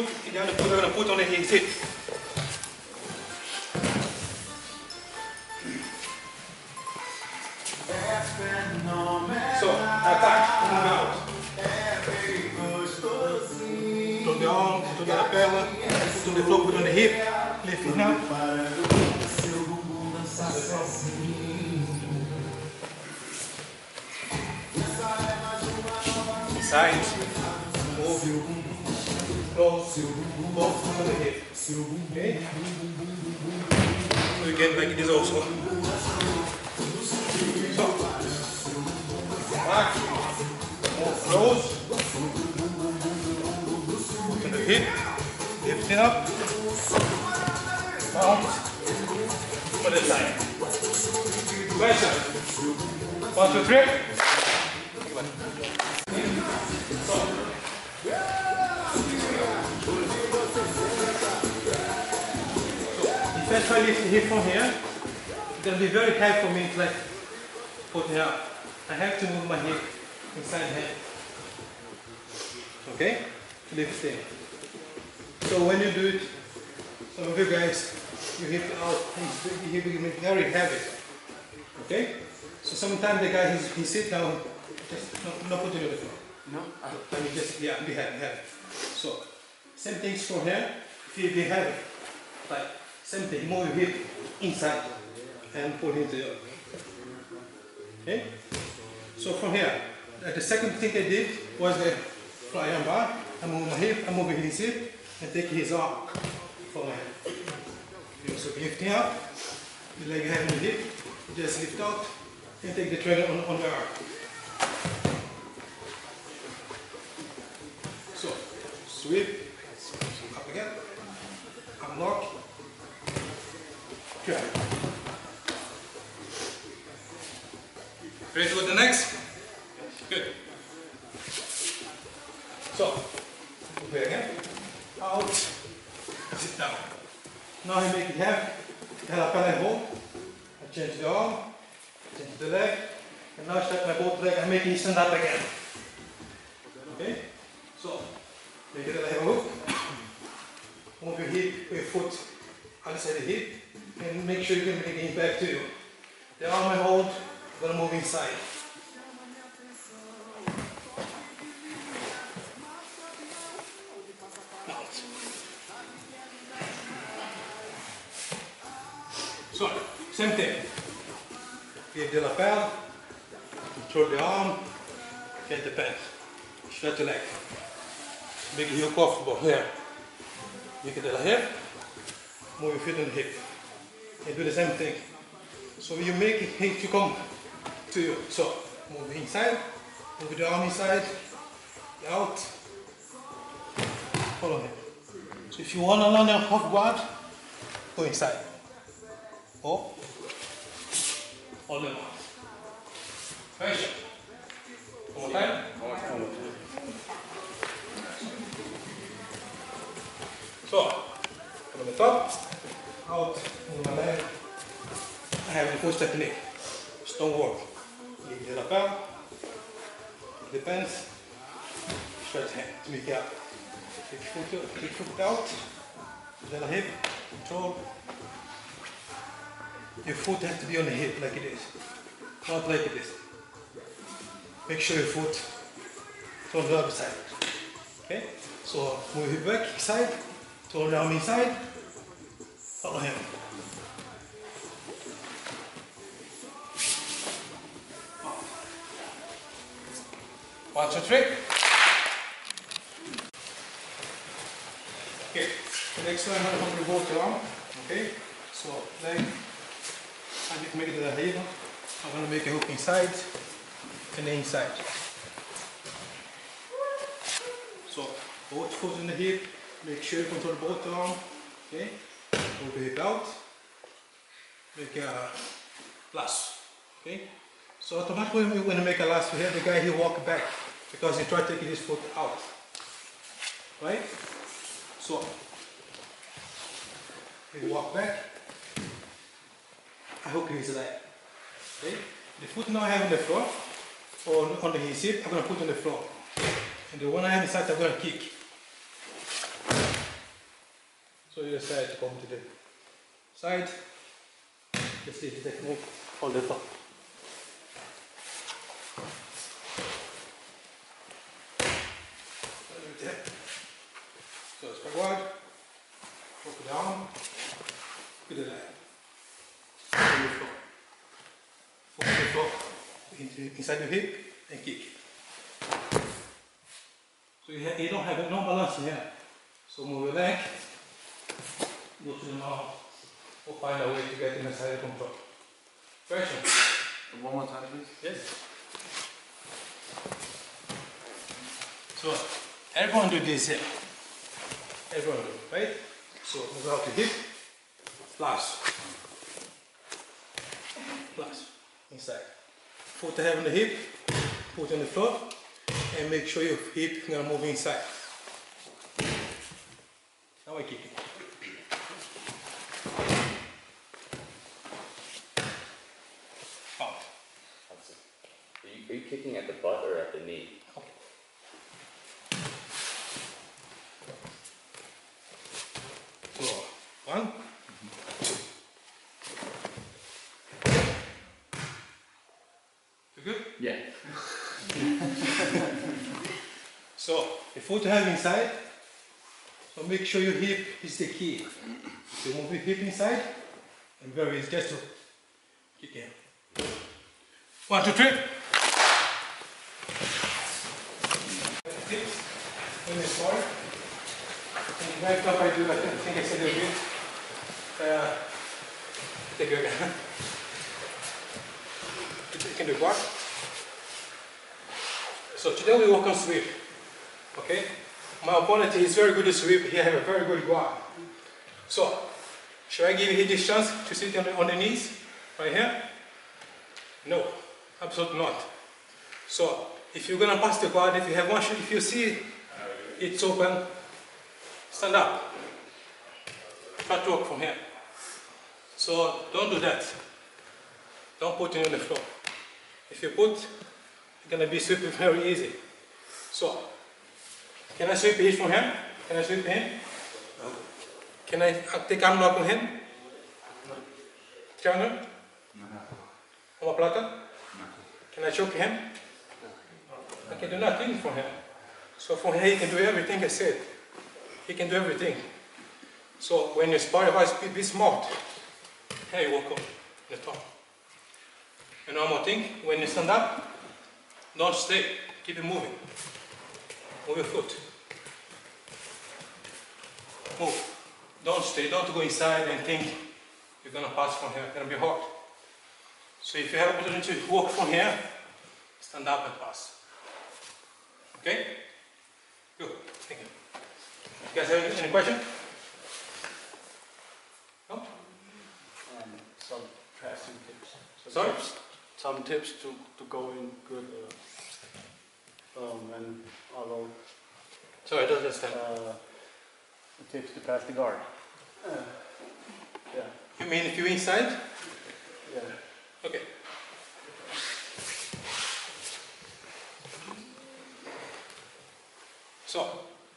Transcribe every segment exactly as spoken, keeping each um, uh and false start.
foot, the other foot I'm going to put on his hip. So, attack, move out. Put on the arm, put on the lapella, put on the floor, put on the hip, lift it up. Side, move, close, both on the hip. Okay? So again like this also. So, back, move close, to the hip, lift it up, out, to the side. Right side. One, two, three. So, if I lift the hip from here, it's going to be very hard for me to like put it up. I have to move my hip inside the hand. Okay? Lift it. So when you do it, some of you guys, you hip it out, you hip it very heavy. Okay? So sometimes the guy, he, he sit down, just not, not put it on the floor. No? Let me just, yeah, be heavy, heavy. So, same things for here, if you be heavy, like, same thing, move your hip inside and pull into the other. Okay? So from here, the second thing I did was the fly arm bar. I move my hip, I move his hip, and take his arm from my hand. So lifting up, the leg head on the hip, just lift out, and take the trigger on, on the arm. So, sweep, up again, unlock, grab. Ready to go to the next? Good. So, move it again, out, sit down. Now I make it heavy, the lapel hold, I change the arm, change the leg, and now I start my both leg and make it stand up again. Okay? So, make it a level hook, move your hip, your foot outside the hip, and make sure you can bring it back to you. The arm I hold, I'm going to move inside. Out. So, same thing. Give the lapel, control the arm, get the pen. Stretch the leg. Make it heel comfortable here. You get the hip, move your foot on the hip. And do the same thing. So you make it hip to come to you. So move inside, move the arm inside, out, follow him. So if you want to learn a half guard, go inside. Or all in one. Pressure. One more time. So, from the top, out, move my leg. I have the first technique. Stone work. Leave the lapel, the pants, stretch hand to make it up. Take your foot, take your foot out, then the hip, control. Your foot has to be on the hip like it is, not like it is. Make sure your foot is on the other side. Okay? So move your back inside, turn the arm inside, follow him. One, two, three. Okay, the next one I'm going to revolve the arm. Okay, so leg, I need to make it a heel. I'm going to make a hook inside and inside. So both foot in the hip, make sure you control both arm. Okay, move the hip out, make a lasso. Okay, so automatically when you make a lasso here, the guy he walk back because he tried taking his foot out. Right? So he walk back. I hook his leg. Okay? The foot now I have on the floor, or on the his hip, I'm going to put on the floor. And the one I have inside, I'm going to kick. So you decide to come to the side. Let's see the technique. Hold it up. So it's forward, look down, to the left. Focus the floor. Focus the floor into, inside your hip and kick. So you, ha you don't have no balance here. So move your leg, go to the mouth, or find a way to get inside the control. Pressure. One more time, please. Yes. So everyone do this here. Everyone do it, right? So move out to hip, plus, plus, inside. Foot heavy on the hip, put on the floor, and make sure your hip is gonna move inside. Now I kick it. Out. Are you, are you kicking at the butt or at the knee? Okay. So, one, two. You good? Yeah. So, the foot heavy inside, so make sure your hip is the key. So move your hip inside, and very easy, just to kick in. One, two, three. Tips when you start. And right up I do, I think I said a bit. Uh, take it again. You can do what? So today we work on sweep. Okay? My opponent is very good at sweep, he has a very good guard. So, should I give you this chance to sit on the, on the knees? Right here? No, absolutely not. So, if you're gonna pass the guard, if you have one shot, if you see it's open, stand up. Try to work from here. So, don't do that. Don't put it on the floor. If you put, it's gonna be sweeping very easy. So, can I sweep it from here? Can I sweep him? No. Can I take arm lock on him? No. Triangle? No. Omoplata? No. Can I choke him? No. I can do nothing from here. So from here he can do everything I said. He can do everything. So when you spar, you be smart. Here you walk up the top. And one more thing, when you stand up, don't stay, keep it moving. Move your foot. Move. Don't stay, don't go inside and think you're gonna pass from here, it's gonna be hard. So if you have opportunity to walk from here, stand up and pass. Okay? Good, thank you. You guys have any, any question? No? Um, some passing tips. Some Sorry? Tips, some tips to, to go in good uh, um, and alone. Sorry, I don't understand. Uh, tips to pass the guard. Uh, yeah. You mean if you're inside? Yeah. Okay. So,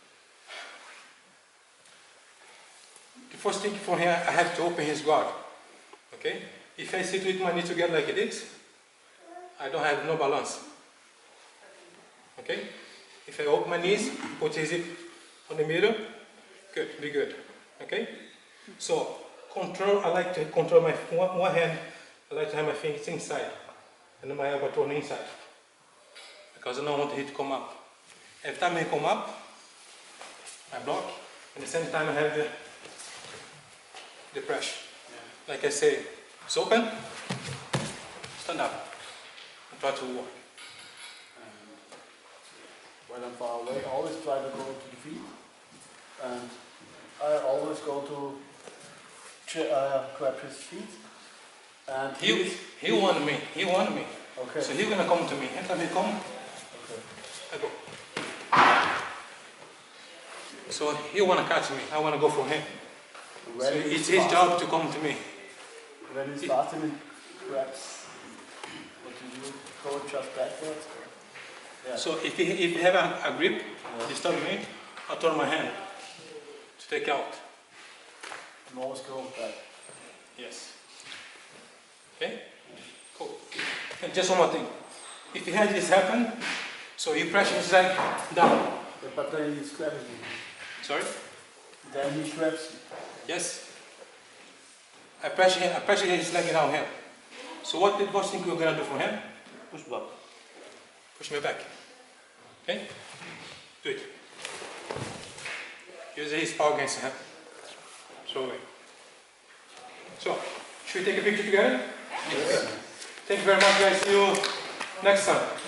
the first thing from here, I have to open his guard. Okay? If I sit with my knee together like this, I don't have no balance. Okay? If I open my knees, put his hip on the middle, good, be good. Okay? So, control, I like to control my one, one hand, I like to have my fingers inside, and then my elbow turn inside. Because I don't want the hip to come up. Every time I come up, I block, and at the same time I have the, the pressure. Yeah. Like I say, it's open, stand up, and try to walk. When I'm far away, I always try to go to the feet, and I always go to uh, grab his feet. And he he wanted me. He wanted me. Okay. So he's gonna come to me. Every time he come, okay. I go. So he wanna catch me. I wanna go for him. So it's his job to come to me. When he's starting, he grabs. What do you do? Go just backwards. Yeah. So if he if he have a, a grip, yeah. Disturb me, I turn my hand to take out. and always go back. Yes. Okay? Cool. And just one more thing. If you had this happen, so you pressure his leg down. Yeah, but then he's grabbing me. Sorry? Then he grabs me. Yes. I pressure him, I pressure his leg down here. So what did what think we're gonna do for him? Push back. Push me back. Okay? Do it. Use his power against him. Slowly. So, should we take a picture together? Yes. Thank you very much, guys. See you next time.